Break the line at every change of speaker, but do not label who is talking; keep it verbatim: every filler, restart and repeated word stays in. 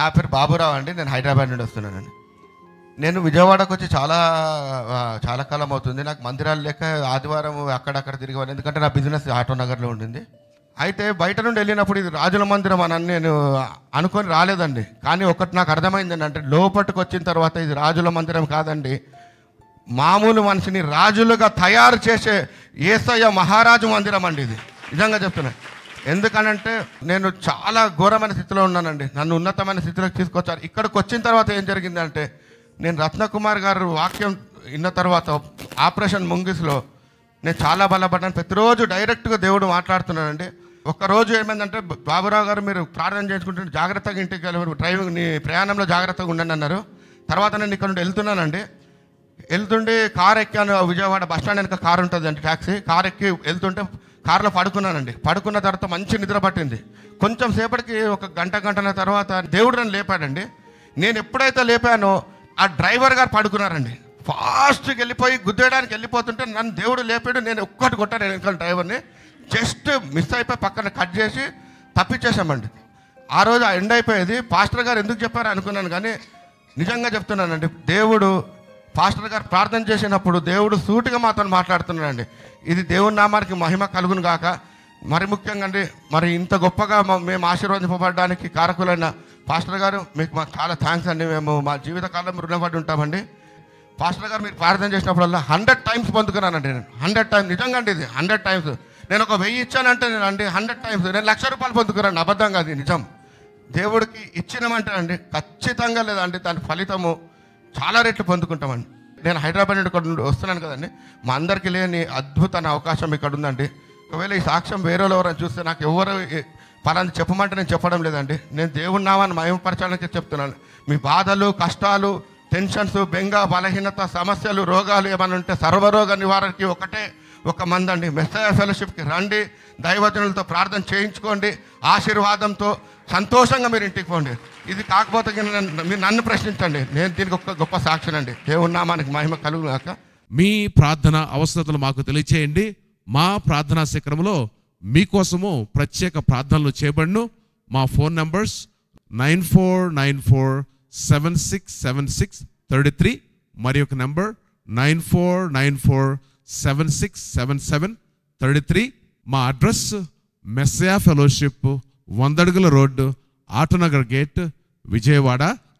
నా పేరు బాబురావు అండి. నేను హైదరాబాద్ నుండి వస్తున్నానండి. నేను విజయవాడకు వచ్చి చాలా చాలా కాలం అవుతుంది. నాకు మందిరాలు లేక ఆదివారం అక్కడక్కడ తిరిగేవాళ్ళు, ఎందుకంటే నా బిజినెస్ ఆటోనగర్లో ఉండింది. అయితే బయట నుండి వెళ్ళినప్పుడు ఇది రాజుల మందిరం అని నేను అనుకొని రాలేదండి. కానీ ఒకటి నాకు అర్థమైంది ఏంటంటే, లోపలికి వచ్చిన తర్వాత ఇది రాజుల మందిరం కాదండి, మామూలు మనిషిని రాజులుగా తయారు చేసే యేసయ్య మహారాజు మందిరం అండి ఇది. నిజంగా చెప్తున్నా. ఎందుకనంటే నేను చాలా ఘోరమైన స్థితిలో ఉన్నానండి. నన్ను ఉన్నతమైన స్థితిలోకి తీసుకొచ్చారు. ఇక్కడికి వచ్చిన తర్వాత ఏం జరిగిందంటే, నేను రత్నకుమార్ గారు వాక్యం విన్న తర్వాత ఆపరేషన్ ముంగిస్లో నేను చాలా బలపడ్డాను. ప్రతిరోజు డైరెక్ట్గా దేవుడు మాట్లాడుతున్నానండి. ఒక్కరోజు ఏమైందంటే, బాబురావు గారు మీరు ప్రార్థన చేసుకుంటుంటే జాగ్రత్తగా ఇంటికి వెళ్ళి డ్రైవింగ్ నీ ప్రయాణంలో జాగ్రత్తగా ఉండండి అన్నారు. తర్వాత నేను ఇక్కడ నుండి వెళ్తున్నానండి. వెళ్తుండే కార్ ఎక్కాను. విజయవాడ బస్ స్టాండ్ వెనక కారు ఉంటుందండి, ట్యాక్సీ. కార్ ఎక్కి వెళ్తుంటే కారులో పడుకున్నానండి. పడుకున్న తర్వాత మంచి నిద్ర పట్టింది. కొంచెం సేపటికి ఒక గంట గంటల తర్వాత దేవుడు నన్ను లేపాడండి. నేను ఎప్పుడైతే లేపానో ఆ డ్రైవర్ గారు పడుకున్నారండి. ఫాస్ట్గా వెళ్ళిపోయి గుద్దేయడానికి వెళ్ళిపోతుంటే నన్ను దేవుడు లేపాడు. నేను ఒక్కటి కొట్టాను వెనకాల డ్రైవర్ని. జస్ట్ మిస్ అయిపోయి పక్కన కట్ చేసి తప్పించేసామండి. ఆ రోజు ఆ ఎండ్ అయిపోయేది. పాస్టర్ గారు ఎందుకు చెప్పారు అనుకున్నాను, కానీ నిజంగా చెప్తున్నానండి, దేవుడు పాస్టర్ గారు ప్రార్థన చేసినప్పుడు దేవుడు సూటిగా మాతో మాట్లాడుతున్నాడండి. ఇది దేవుని నామానికి మహిమ కలుగును గాక. మరి ముఖ్యంగా అండి, మరి ఇంత గొప్పగా మేము ఆశీర్వదింపబడడానికి కారకులైన పాస్టర్ గారు, మీకు మాకు చాలా థ్యాంక్స్ అండి. మేము మా జీవితకాలం రుణపడి ఉంటామండి. పాస్టర్ గారు మీరు ప్రార్థన చేసినప్పుడల్లా హండ్రెడ్ టైమ్స్ పొందుకున్నానండి నేను. హండ్రెడ్ టైమ్స్ నిజంగా అండి, ఇది హండ్రెడ్ టైమ్స్. నేను ఒక వెయ్యి ఇచ్చానంటే నేను అండి హండ్రెడ్ టైమ్స్ నేను లక్ష రూపాయలు పొందుకున్నాను. అబద్ధంగా అది నిజం. దేవుడికి ఇచ్చినామంటే అండి ఖచ్చితంగా లేదండి, దాని ఫలితము చాలా రెట్లు పొందుకుంటామండి. నేను హైదరాబాద్ నుండి ఇక్కడ నుండి వస్తున్నాను కదండి, మా అందరికీ లేని అద్భుతమైన అవకాశం ఇక్కడ ఉందండి. ఒకవేళ ఈ సాక్ష్యం వేరే ఎవరైనా చూస్తే నాకు ఎవరు పలాంటి చెప్పమంటే నేను చెప్పడం లేదండి. నేను దేవుని నామాన్ని మహిమపరచాలని చెప్తున్నాను. మీ బాధలు, కష్టాలు, టెన్షన్స్, బెంగ, బలహీనత, సమస్యలు, రోగాలు ఏమైనా ఉంటే సర్వరోగ నివారణకి ఒకటే ఒక మందండి. మెస్సయ ఫెలోషిప్కి రండి, దైవజనులతో ప్రార్థన చేయించుకోండి, ఆశీర్వాదంతో సంతోషంగా మీరు ఇంటికి పోండి. ఇది కాకపోతే మీరు నన్ను ప్రశ్నించండి, నేను దీనికి ఒక గొప్ప సాక్షి అండి. దేవుని నామానికి మహిమ కలుగుగాక.
మీ ప్రార్థన అవసరతలు మాకు తెలియచేయండి. మా ప్రార్థనా శిఖరంలో మీకోసము ప్రత్యేక ప్రార్థనలు చేయబడును. మా phone numbers nine four nine four seven six seven six thirty three మరి ఒక number nine four nine four seven six seven seven thirty three. మా అడ్రస్ మెస్సయా ఫెలోషిప్, వందడుగుల రోడ్డు, ఆటోనగర్ గేట్, విజయవాడ